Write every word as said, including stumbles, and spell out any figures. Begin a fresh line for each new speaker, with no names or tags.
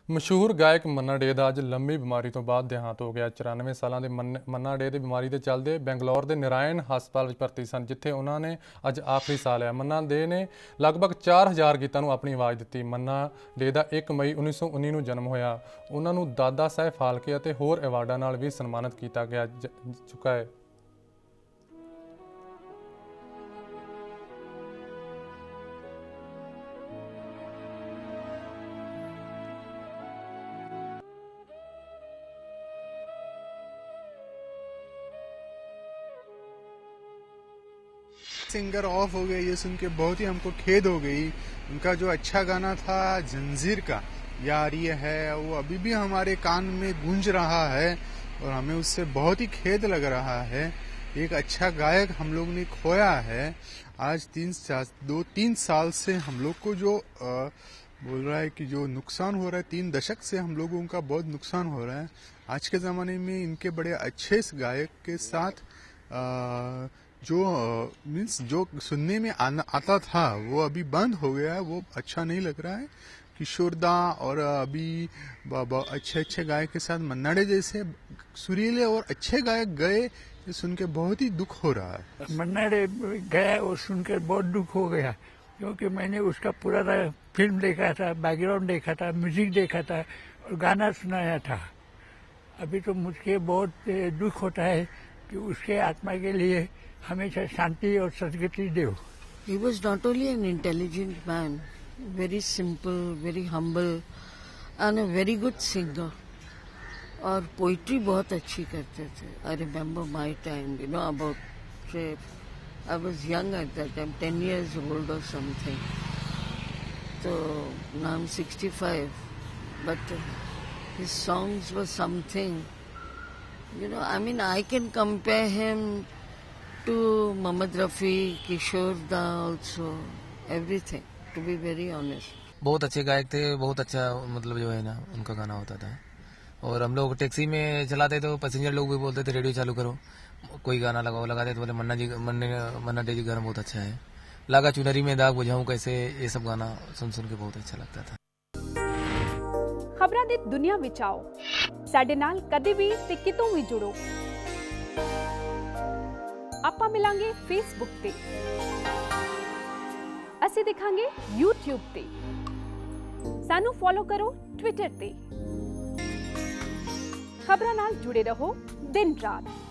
ਮਸ਼ਹੂਰ ਗਾਇਕ ਮੰਨਾ ਡੇ ਦਾ ਅੱਜ ਲੰਮੀ ਬਿਮਾਰੀ ਤੋਂ ਬਾਅਦ ਦੇਹਾਂਤ ਹੋ ਗਿਆ। ਚੁਰਾਨਵੇਂ ਸਾਲਾਂ ਦੇ ਮੰਨਾ ਡੇ ਦੀ ਬਿਮਾਰੀ ਦੇ ਚੱਲਦੇ ਬੈਂਗਲੌਰ ਦੇ ਨਾਰਾਇਣ ਹਸਪਤਾਲ ਵਿੱਚ ਭਰਤੀ ਸਨ, ਜਿੱਥੇ ਉਹਨਾਂ ਨੇ ਅੱਜ ਆਖਰੀ ਸਾਹ ਲਿਆ। ਮੰਨਾ ਡੇ ਨੇ ਲਗਭਗ ਚਾਰ ਹਜ਼ਾਰ ਗੀਤਾਂ ਨੂੰ ਆਪਣੀ ਆਵਾਜ਼ ਦਿੱਤੀ। ਮੰਨਾ ਡੇ ਦਾ ਇੱਕ ਮਈ ਉੱਨੀ ਸੌ ਉੱਨੀ ਨੂੰ ਜਨਮ ਹੋਇਆ। ਉਹਨਾਂ ਨੂੰ ਦਾਦਾ ਸਾਹਿਬ ਫਾਲਕੇ ਅਤੇ ਹੋਰ ਐਵਾਰਡਾਂ ਨਾਲ ਵੀ ਸਨਮਾਨਿਤ ਕੀਤਾ ਗਿਆ ਚੁੱਕਾ ਹੈ।
सिंगर ऑफ हो गया, ये सुन के बहुत ही हमको खेद हो गई। उनका जो अच्छा गाना था जंजीर का यार ये है, वो अभी भी हमारे कान में गूंज रहा है और हमें उससे बहुत ही खेद लग रहा है। एक अच्छा गायक हम लोग ने खोया है। आज तीन दो तीन साल से हम लोग को जो आ, बोल रहा है कि जो नुकसान हो रहा है, तीन दशक से हम लोगों का बहुत नुकसान हो रहा है। आज के ज़माने में इनके बड़े अच्छे गायक के साथ आ, जो मीन्स जो सुनने में आना आता था वो अभी बंद हो गया है। वो अच्छा नहीं लग रहा है। किशोर दा और अभी अच्छे अच्छे गायक के साथ मन्ना डे जैसे सुरीले और अच्छे गायक गए, ये सुन के बहुत ही दुख हो रहा है।
मन्ना डे गया और सुनकर बहुत दुख हो गया, क्योंकि मैंने उसका पूरा फिल्म देखा था, बैकग्राउंड देखा था, म्यूजिक देखा था और गाना सुनाया था। अभी तो मुझे बहुत दुख होता है कि उसके आत्मा के लिए हमेशा शांति और सदगति दो।
He was not only an intelligent man, very simple, very humble and a very good singer. और पोइट्री बहुत अच्छी करते थे। I remember my time, you know, about say, I was young at that time, ten years old or something. So now I'm sixty-five, but uh, his songs were something. You know, I mean, I can compare him to Mohammad Rafi, Kishore Da also, everything, to be very honest.
बहुत अच्छे गायक थे, बहुत अच्छा मतलब जो है ना उनका गाना होता था। और हम लोग टैक्सी में चलाते तो पैसेंजर लोग भी बोलते थे रेडियो चालू करो, कोई गाना लगाओ, लगाते तो बोले मन्ना जी मन्ना डे जी गाना बहुत अच्छा है। लागा चुनरी में दाग बुझाऊं कैसे, ये सब गाना सुन सुन के बहुत अच्छा लगता था।
खबरां दी दुनिया विच आओ, साडे नाल कदे भी ते कितों भी जुड़ो। ਆਪਾਂ ਮਿਲਾਂਗੇ ਫੇਸਬੁੱਕ ਤੇ, ਅਸੀਂ ਦਿਖਾਂਗੇ YouTube ਤੇ, ਸਾਨੂੰ ਫੋਲੋ ਕਰੋ ਟਵਿੱਟਰ ਤੇ। ਖਬਰਾਂ ਨਾਲ ਜੁੜੇ ਰਹੋ ਦਿਨ ਰਾਤ।